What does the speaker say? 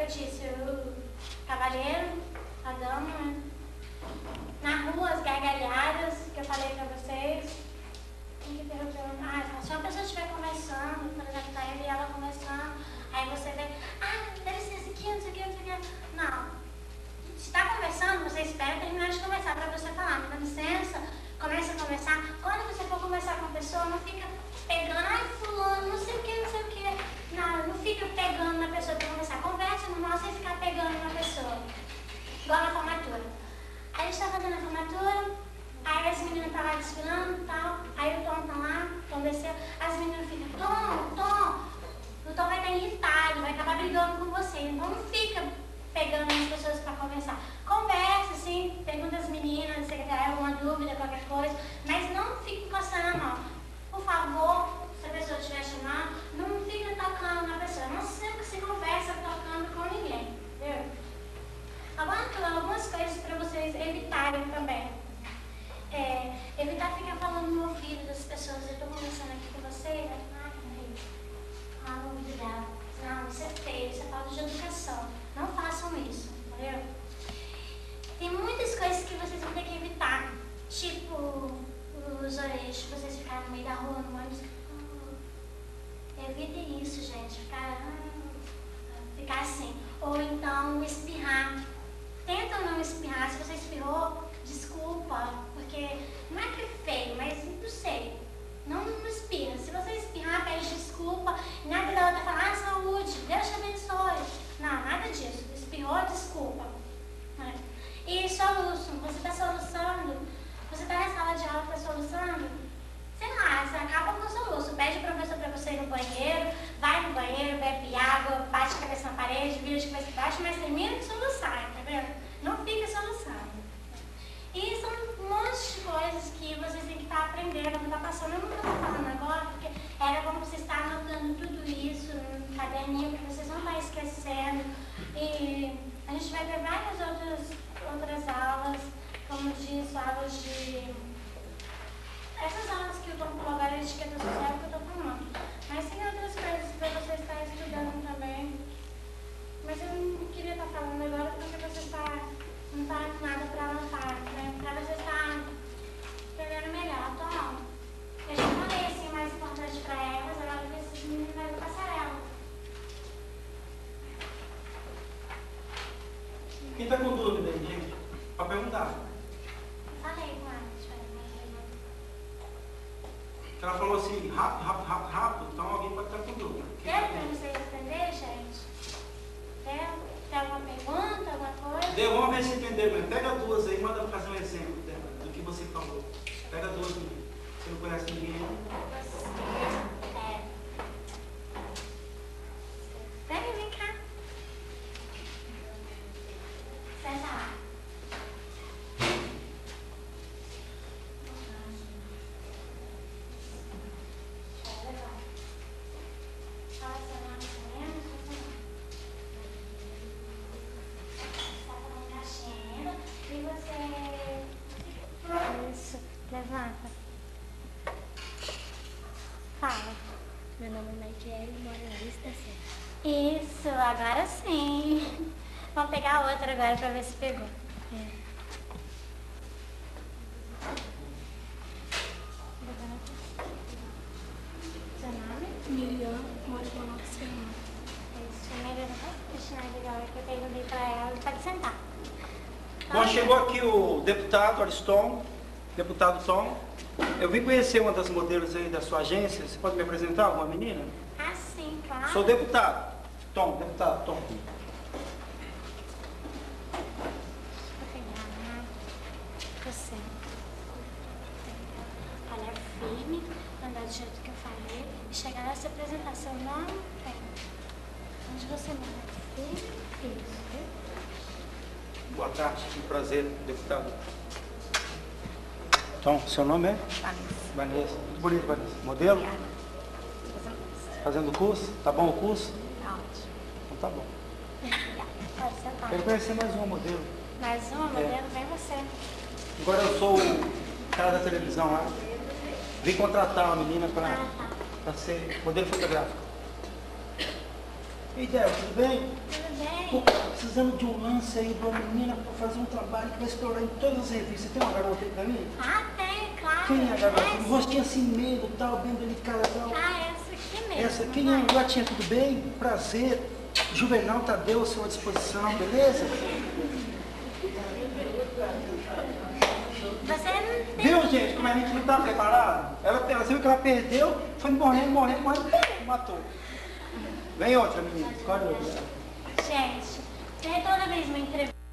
eu disse, o cavaleiro, a dama, né? Na rua, as gargalhadas que eu falei pra vocês. Se uma pessoa estiver conversando, por exemplo, tá ele e ela conversando, aí você vê, dá licença aqui, não sei o que, não sei o que. Não. Se está conversando, você espera terminar de conversar para você falar, me dá licença, começa a conversar. Quando você for conversar com a pessoa, não fica pegando, fulano, não sei o que, não sei o que. Não fica pegando na pessoa para conversar. Conversa normal sem ficar pegando na pessoa. Igual na formatura. A gente está fazendo a formatura, aí as meninas estão lá desfilando e tal, aí o Tom tá lá, o Tom desceu, as meninas ficam, Tom, o Tom vai estar irritado, vai acabar brigando com você, então não fica pegando as pessoas para conversar. Conversa, assim, pergunta às meninas, se tiver alguma dúvida, qualquer coisa, mas não fica encostando a mão. Por favor, se a pessoa estiver chamando, não fica tocando na pessoa, não sempre se conversa tocando com ninguém, entendeu? Algumas coisas para vocês evitarem também. Evitar ficar falando no ouvido das pessoas. Eu estou conversando aqui com você, no ouvido dela. Não, isso é feio, isso é falta de educação. Não façam isso, entendeu? Tem muitas coisas que vocês vão ter que evitar. Tipo, os orelhos, vocês ficarem no meio da rua, no ônibus. Evitem isso, gente. Ficar assim. Ou então espirrar. Tenta não espirrar. Se você espirrou, desculpa. Porque não é que é feio, mas não sei. Não espirra. Se você espirrar, pede desculpa. Nada da outra fala, saúde, Deus te abençoe. Não, nada disso. Espirrou, desculpa. E soluço. Você está soluçando. Você está na sala de aula, está soluçando. Sei lá, você acaba com o soluço. Pede o professor para você ir no banheiro. Vai no banheiro, bebe água, bate a cabeça na parede, vira de cabeça para baixo, mas termina de soluçar, tá vendo? Não fica soluçando. E são um monte de coisas que vocês têm que estar aprendendo, não está passando. Eu não estou falando agora, porque era bom você estar anotando tudo isso no caderninho, que vocês não vão esquecendo. E a gente vai ter várias outras aulas, como diz, aulas de... Essas aulas que eu estou falando agora, de etiqueta social, que eu estou falando. Mas tem outras coisas para você estar estudando também. Mas eu não queria estar falando agora porque você não está nada para anotar, né? Para você estar entendendo melhor. Então, eu já falei assim, mais importante para elas, agora que esses meninos vão passar ela. Quem está com dúvida aí, gente? Para perguntar. Falei com ela. Ela falou assim, rápido, então alguém pode estar com dúvida. Deu para vocês entender, gente? Deu? Tem alguma pergunta, alguma coisa? Deu, vamos ver se entenderam. Pega duas aí, manda fazer um exemplo do que você falou. Pega duas meninas. Você não conhece ninguém? Vem cá. Senta lá. Levanta. Fala. Meu nome é Maitiele, moro na Vista Certa. Isso, agora sim. Vamos pegar a outra agora pra ver se pegou. Seu nome? Miriam, moro na Nova Serrana. Isso, Maria, Cristina Aguilar, que eu perguntei pra ela. Pode sentar. Bom, chegou aqui o deputado Ariston, deputado Tom. Eu vim conhecer uma das modelos aí da sua agência. Você pode me apresentar, uma menina? Ah, sim, claro. Sou deputado. Tom, deputado Tom. Vou pegar, né? Você. Olha, firme, andar do jeito que eu falei. E chegar nessa apresentação, não tem. Onde você manda? Firme, isso, viu? Boa tarde, um prazer, deputado. Tom, seu nome é? Vanessa. Muito bonito, Vanessa. Modelo? Obrigada. Fazendo curso? Tá bom o curso? Tá ótimo. Então tá bom. Pode sentar. Quero conhecer mais uma modelo. Mais uma modelo, vem você. Agora eu sou o cara da televisão lá. Vim contratar uma menina para ser modelo fotográfico. E Débora, tudo bem? Tudo bem? Pô, cara, precisando de um lance aí de uma menina para fazer um trabalho que vai estourar em todas as revistas. Tem uma garota aí pra mim? Ah, tem, claro. Quem é a garota? Um Essa. rostinho assim meio, tal, bem delicado, tal. Ah, essa aqui mesmo. Essa, quem é? Gatinha, tudo bem? Prazer. Juvenal Tadeu à sua disposição, beleza? Você não tem... Viu, gente, como a gente não tá preparado? Ela viu que ela perdeu, foi morrendo, matou. Vem outra, menina. Escolhe outra. Gente, tem toda vez uma entrevista.